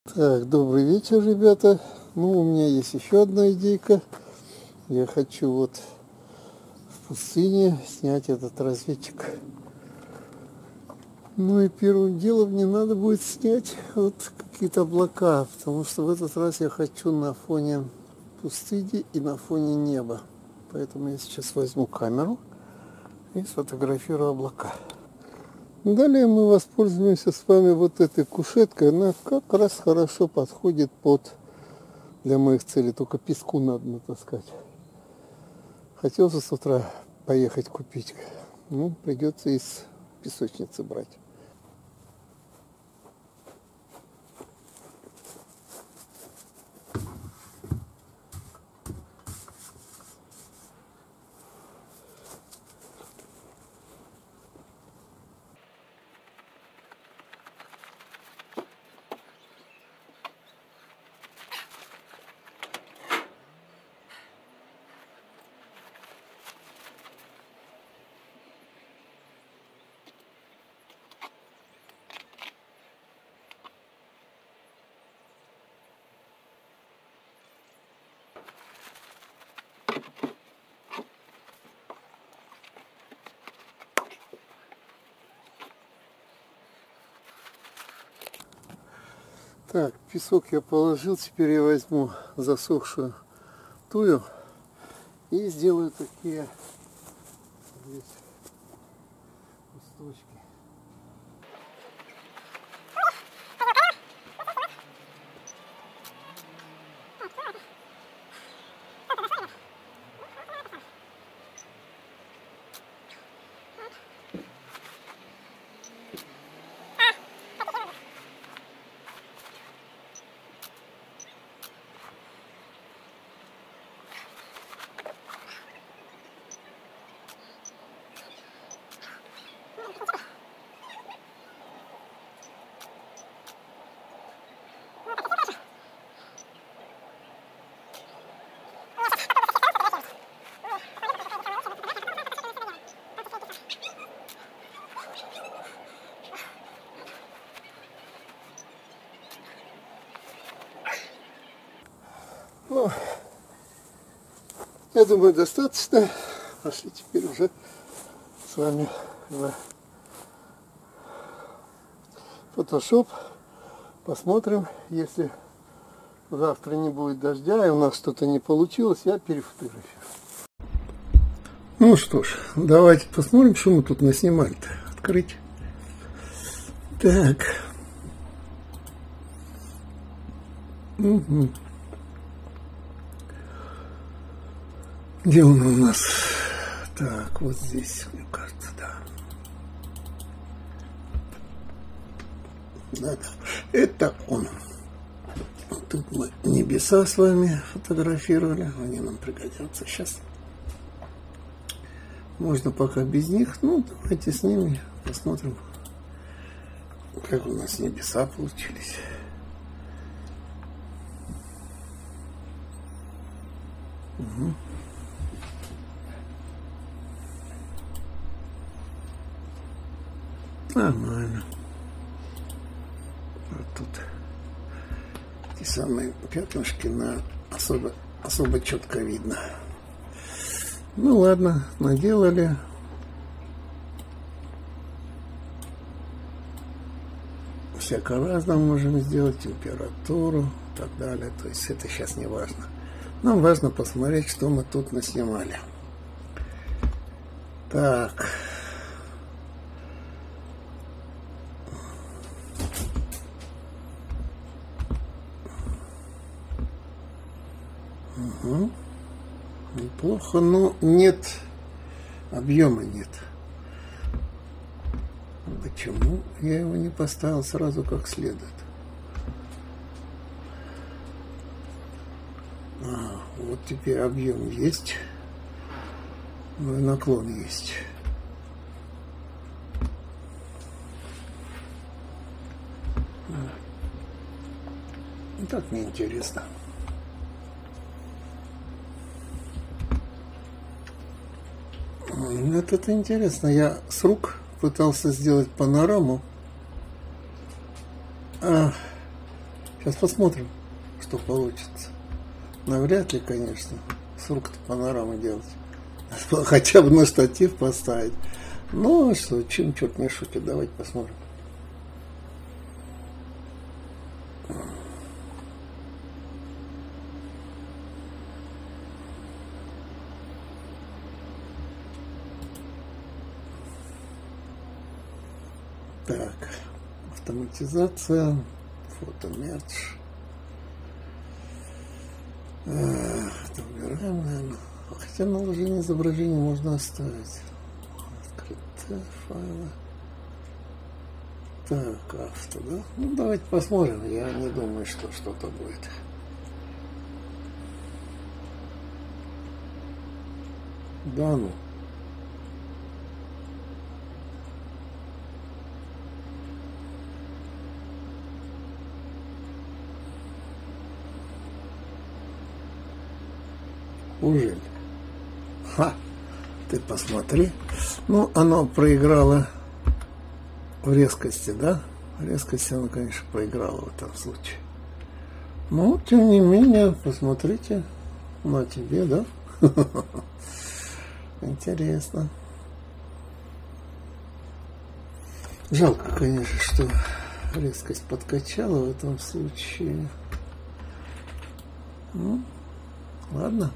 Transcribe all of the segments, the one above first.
Так, добрый вечер, ребята. Ну, у меня есть еще одна идейка. Я хочу вот в пустыне снять этот разведчик. Ну и первым делом мне надо будет снять вот какие-то облака, потому что в этот раз я хочу на фоне пустыни и на фоне неба. Поэтому я сейчас возьму камеру и сфотографирую облака. Далее мы воспользуемся с вами вот этой кушеткой. Она как раз хорошо подходит для моих целей. Только песку надо натаскать. Хотел же с утра поехать купить. Ну, придется из песочницы брать. Так, песок я положил, теперь я возьму засохшую тую и сделаю такие здесь листочки. Ну, я думаю, достаточно. Пошли теперь уже с вами в Photoshop. Посмотрим, если завтра не будет дождя и у нас что-то не получилось, я перефотографирую. Ну что ж, давайте посмотрим, что мы тут наснимали-то. Открыть. Так. Угу. Где он у нас? Так, вот здесь, мне кажется, да. Да, это он. Тут мы небеса с вами фотографировали. Они нам пригодятся сейчас. Можно пока без них. Ну, давайте с ними посмотрим, как у нас небеса получились. Угу. Нормально. Вот тут эти самые пятнышки особо четко видно. Ну ладно, наделали. Всяко разно можем сделать, температуру и так далее. То есть это сейчас не важно. Нам важно посмотреть, что мы тут наснимали. Так. Угу. Неплохо, но нет объема, нет. Почему я его не поставил сразу как следует? Вот теперь объем есть, но и наклон есть. И так неинтересно. Это интересно. Я с рук пытался сделать панораму. Сейчас посмотрим, что получится. Навряд ли, конечно, с рук-то панорамы делать. Хотя бы на штатив поставить. Ну, что, чем черт не шутит. Давайте посмотрим. Так, автоматизация, фотомерч. Это убираем, наверное. Хотя наложение изображения можно оставить. Открытые файлы. Так, авто, да? Ну, давайте посмотрим. Я не думаю, что что-то будет. Да ну. Ужель? Ха! Ты посмотри. Ну, оно проиграло в резкости, да? В резкости оно, конечно, проиграло в этом случае. Но, тем не менее, посмотрите. На тебе, да? Интересно. Жалко, конечно, что резкость подкачала в этом случае. Ну, ладно.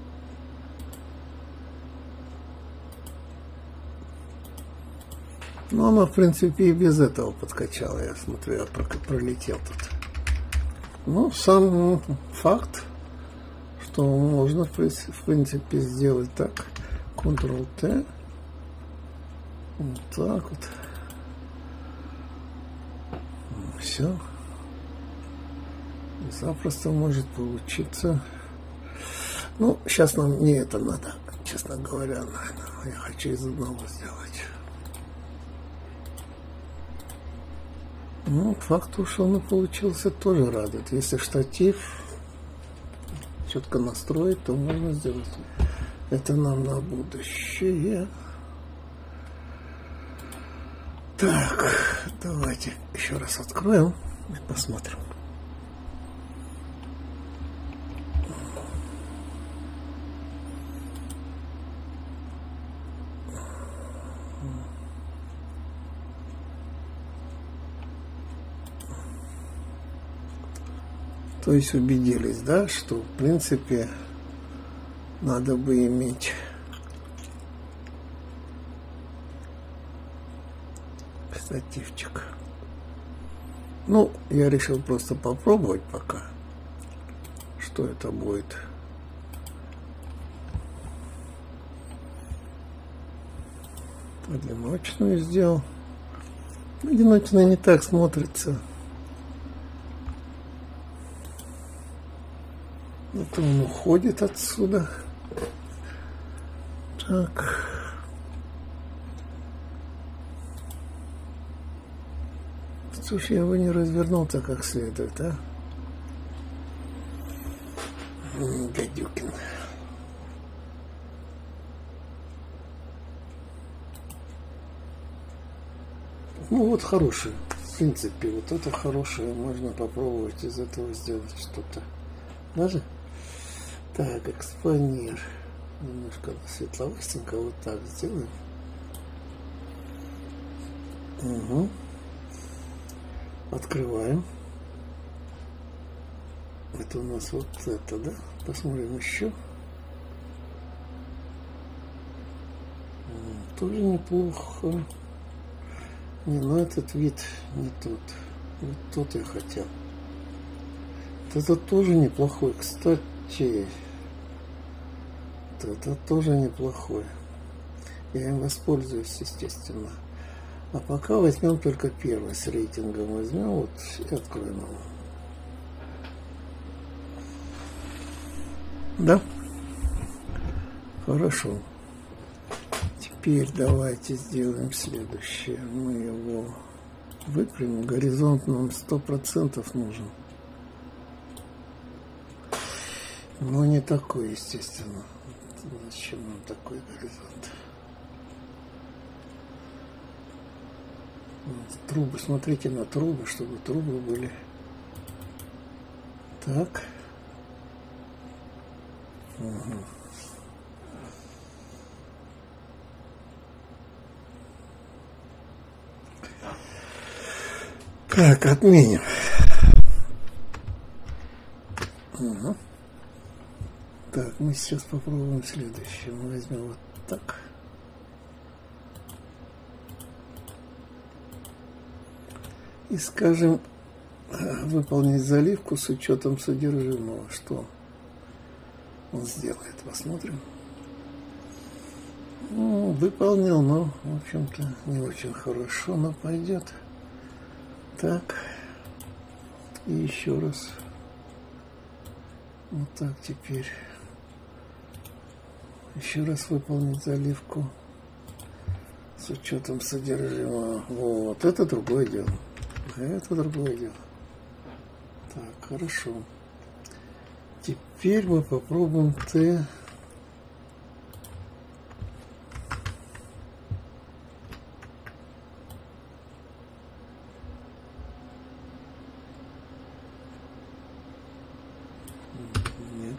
Ну, она, в принципе, и без этого подкачала. Я смотрю, я пролетел тут. Ну, сам факт, что можно, в принципе, сделать так. Ctrl-T. Вот так вот. Все. Запросто может получиться. Ну, сейчас нам не это надо, честно говоря. Я хочу из одного сделать. Ну, факт, что он получился, тоже радует. Если штатив четко настроить, то можно сделать. Это нам на будущее. Так, давайте еще раз откроем и посмотрим. То есть убедились, да, что в принципе надо бы иметь штативчик. Ну, я решил просто попробовать пока, что это будет. Одиночную сделал. Одиночная не так смотрится. Это он уходит отсюда. Так. Слушай, я его не развернул-то как следует, а? Гадюкин. Ну вот хороший. В принципе, вот это хорошее. Можно попробовать из этого сделать что-то. Даже? Так, экспонер. Немножко светловастенько вот так сделаем. Угу. Открываем. Это у нас вот это, да? Посмотрим еще. Тоже неплохо. Не, ну этот вид не тот. Вот тот я хотел. Это тоже неплохой. Кстати, это тоже неплохой. Я им воспользуюсь, естественно. А пока возьмем только первый с рейтингом. Возьмем вот и откроем его. Да? Хорошо. Теперь давайте сделаем следующее. Мы его выпрямим. Горизонт нам 100% нужен. Но не такой, естественно. Зачем нам такой горизонт? Трубы, смотрите на трубы, чтобы трубы были Так. Угу. Так, отменим. Угу. Так, мы сейчас попробуем следующее. Мы возьмем вот так. И скажем, выполнить заливку с учетом содержимого. Что он сделает? Посмотрим. Ну, выполнил, но, в общем-то, не очень хорошо, но пойдет. Так. И еще раз. Вот так теперь. Еще раз выполнить заливку с учетом содержимого. Вот, это другое дело. Это другое дело. Так, хорошо. Теперь мы попробуем Т. Нет.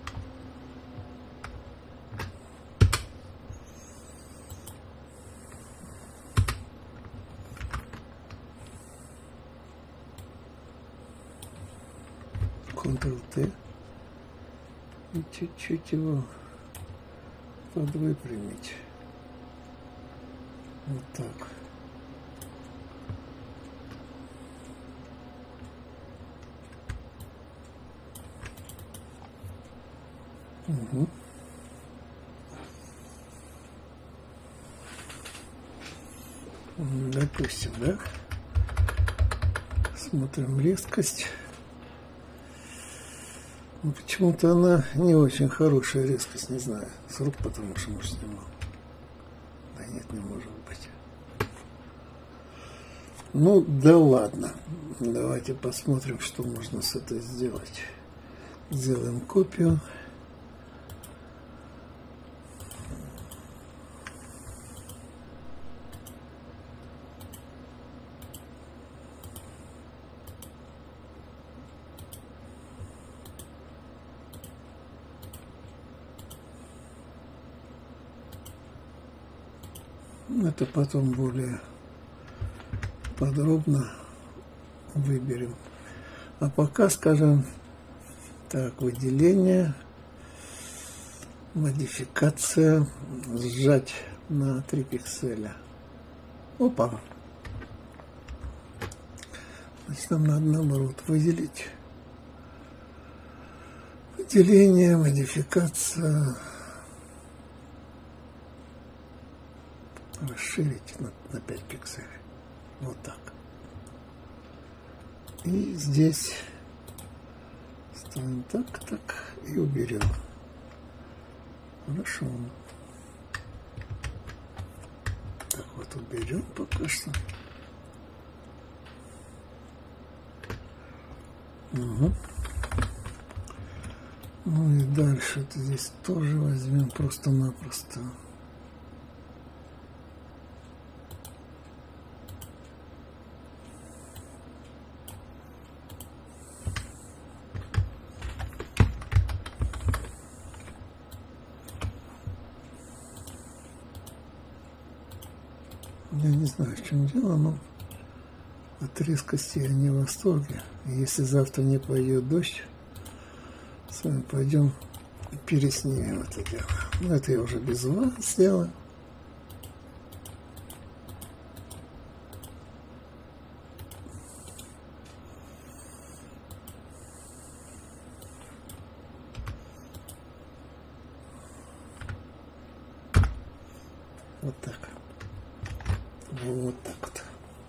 Ctrl-T. И чуть-чуть его подвыпрямить. Вот так. Угу. Допустим, да? Смотрим резкость. Ну, почему-то она не очень хорошая резкость, не знаю. С рук, потому что, может, снимал. Да нет, не может быть. Ну, да ладно. Давайте посмотрим, что можно с этой сделать. Сделаем копию. Это потом более подробно выберем. А пока, скажем, так, выделение, модификация, сжать на 3 пикселя. Опа! Значит, нам надо, наоборот, выделить. Выделение, модификация. Расширить на 5 пикселей. Вот так. И здесь ставим так, так и уберем. Хорошо. Так вот уберем пока что. Угу. Ну и дальше это здесь тоже возьмем просто-напросто. Я не знаю, в чем дело, но от резкости я не в восторге. И если завтра не пойдет дождь, с вами пойдем и переснимем это дело. Но это я уже без вас сделаю. Вот так. Вот так вот.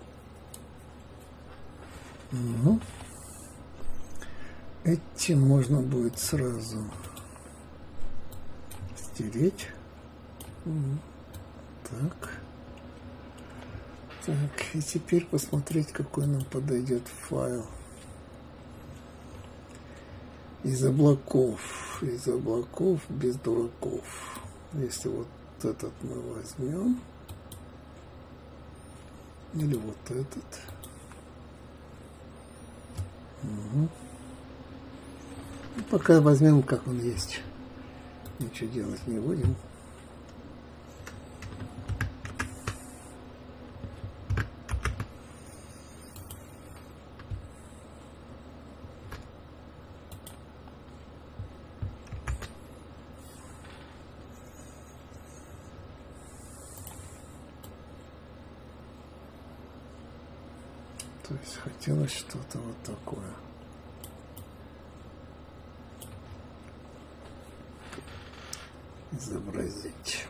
Угу. Эти можно будет сразу стереть. Так. Так, и теперь посмотреть, какой нам подойдет файл. Из облаков без дураков. Если вот этот мы возьмем, или вот этот. Угу. Пока возьмем, как он есть. Ничего делать не будем. То есть хотелось что-то вот такое. Изобразить.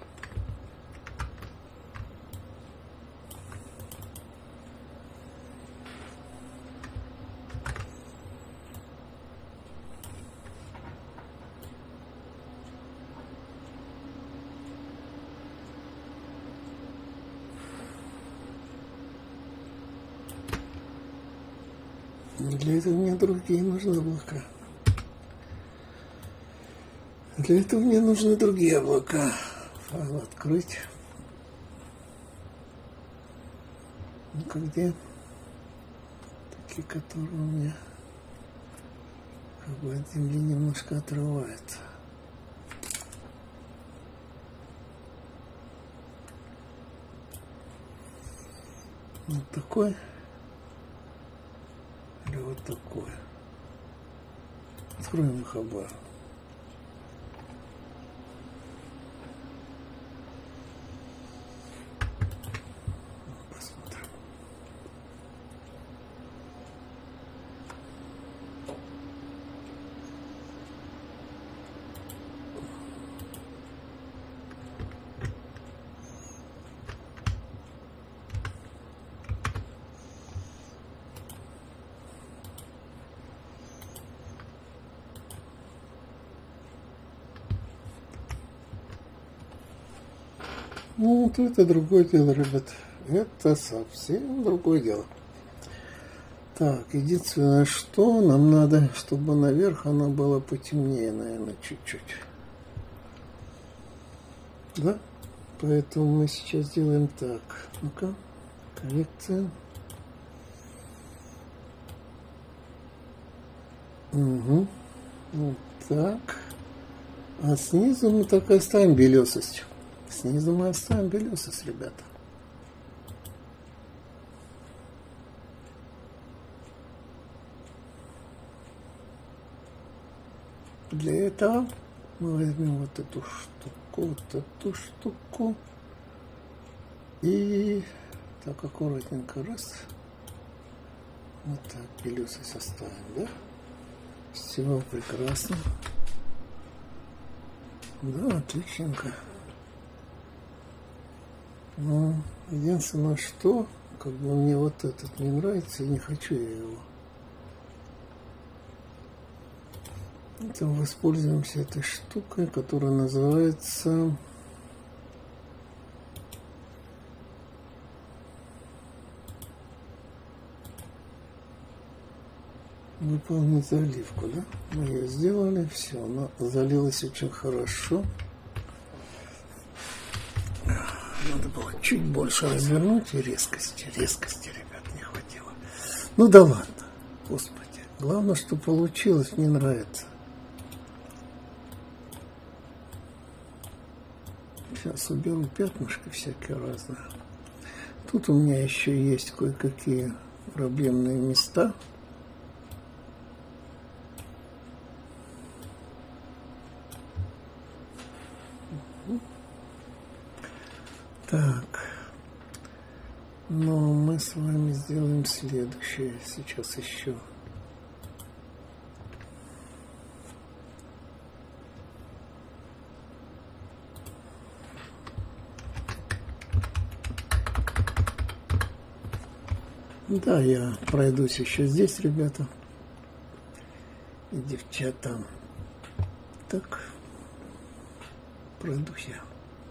Для этого мне другие нужны облака. Для этого мне нужны другие облака. Файл открыть. Ну-ка, где? Такие, которые у меня как бы от земли немножко отрываются. Вот такой. Или вот такой. Откроем хабар. Посмотрим. Ну, вот это другое дело, ребят. Это совсем другое дело. Так, единственное, что нам надо, чтобы наверх она была потемнее, наверное, чуть-чуть. Да? Поэтому мы сейчас делаем так. Ну-ка, коррекция. Угу. Вот так. А снизу мы так и оставим белесость. Снизу мы оставим белесость, ребята. Для этого мы возьмем вот эту штуку, и так аккуратненько раз. Вот так белесость оставим, да? Все прекрасно. Да, отличненько. Ну, единственное, что, как бы мне вот этот не нравится, и не хочу я его. Это воспользуемся этой штукой, которая называется выполнить заливку, да? Мы ее сделали, все, она залилась очень хорошо. Надо было чуть больше развернуть, и резкости, ребят, не хватило. Ну да ладно, господи. Главное, что получилось, мне нравится. Сейчас уберу пятнышки всякие разные. Тут у меня еще есть кое-какие проблемные места. Так, но мы с вами сделаем следующее сейчас еще. Да, я пройдусь еще здесь, ребята и девчата. Так, пройдусь я.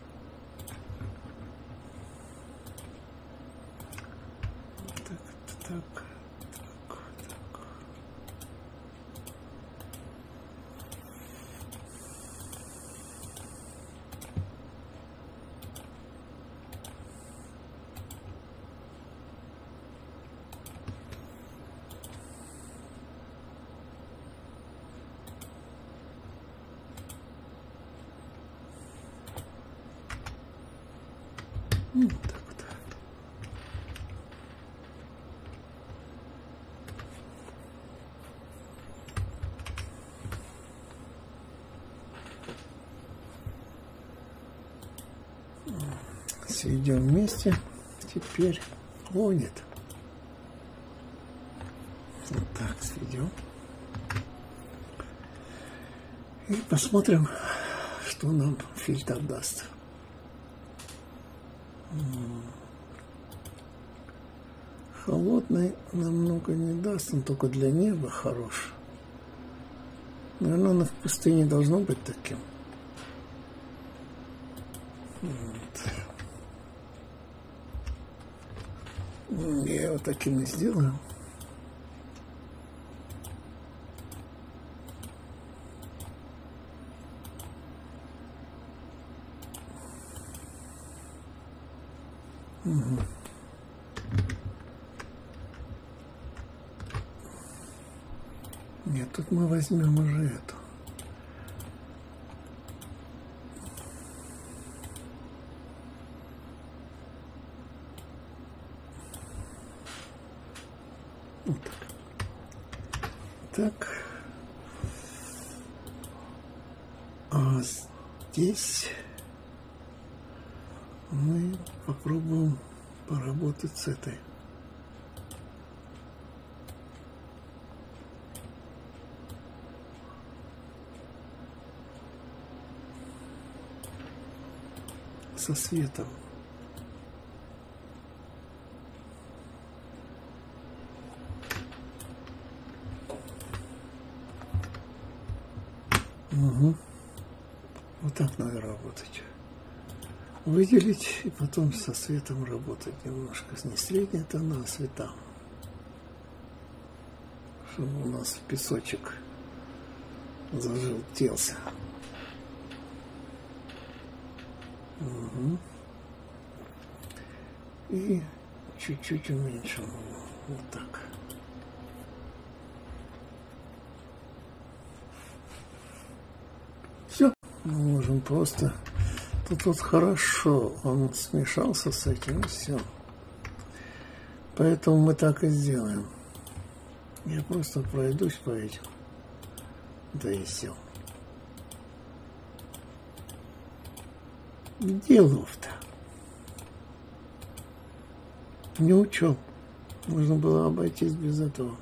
Так. Так вот. Сведем вместе. Теперь. О, нет. Вот так сведем. И посмотрим, что нам фильтр даст. Холодный намного не даст, он только для неба хорош. Наверное, он в пустыне должно быть таким. Вот. Я его таким и сделаю. Угу. Нет, тут мы возьмем уже эту. Вот так. Так. А здесь мы попробуем поработать с этой. Со светом. Угу. Вот так надо работать. Выделить и потом со светом работать немножко. Не средние тона, а цвета. Чтобы у нас песочек зажелтелся. Угу. И чуть-чуть уменьшим его. Вот так. Все. Мы можем просто... Тут вот хорошо он смешался с этим, и все. Поэтому мы так и сделаем. Я просто пройдусь по этим. Да и все. Где лов-то? Не учел. Можно было обойтись без этого.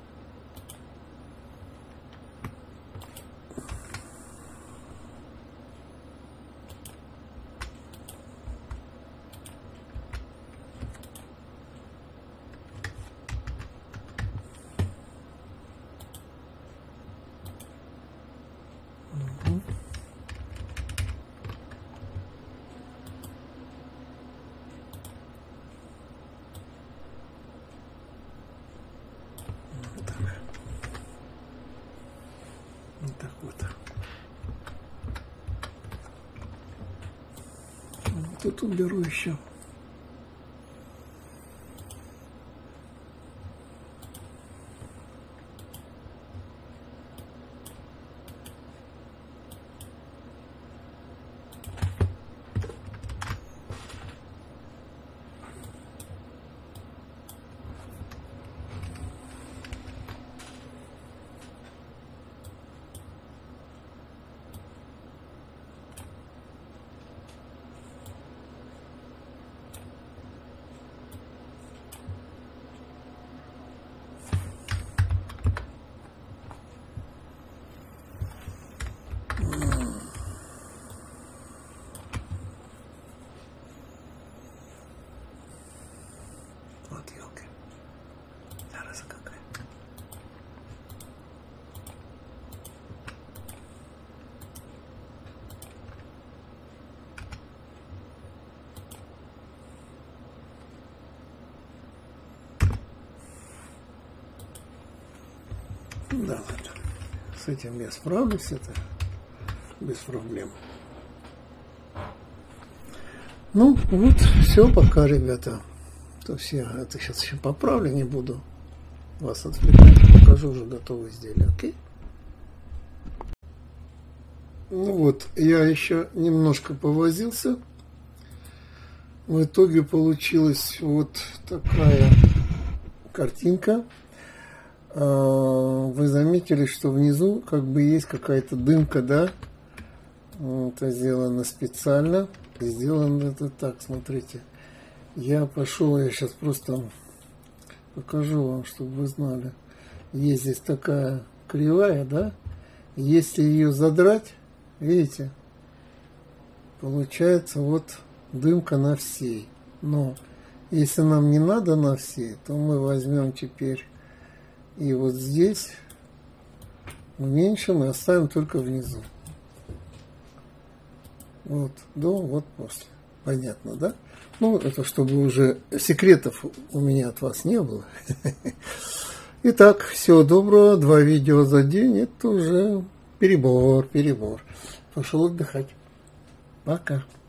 Вот так вот. Тут уберу еще. Вот елка. Зараза какая. Да, ладно. С этим я справлюсь, это без проблем. Ну, вот, все пока, ребята. То все, это сейчас еще поправлю, не буду вас отвлекать. Покажу уже готовое изделие, окей? Ну вот, я еще немножко повозился. В итоге получилась вот такая картинка. Вы заметили, что внизу как бы есть какая-то дымка, да? Это сделано специально. Сделано это так, смотрите. Я пошел, я сейчас просто покажу вам, чтобы вы знали. Есть здесь такая кривая, да? Если ее задрать, видите, получается вот дымка на всей. Но если нам не надо на всей, то мы возьмем теперь и вот здесь уменьшим и оставим только внизу. Вот до, вот после. Понятно, да? Ну, это чтобы уже секретов у меня от вас не было. Итак, всего доброго. 2 видео за день. Это уже перебор. Пошел отдыхать. Пока.